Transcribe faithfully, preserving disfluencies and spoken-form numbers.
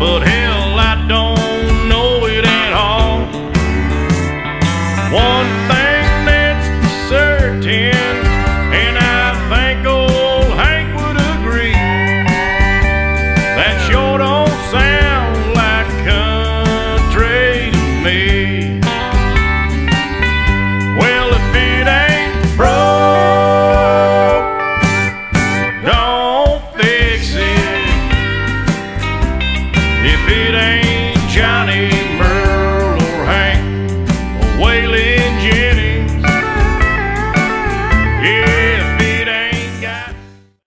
but hell, I don't know it at all. One thing that's certain, and I think old Hank would agree, that sure don't sound like country to me. Well, if it ain't broke, don't fix it. If it ain't Johnny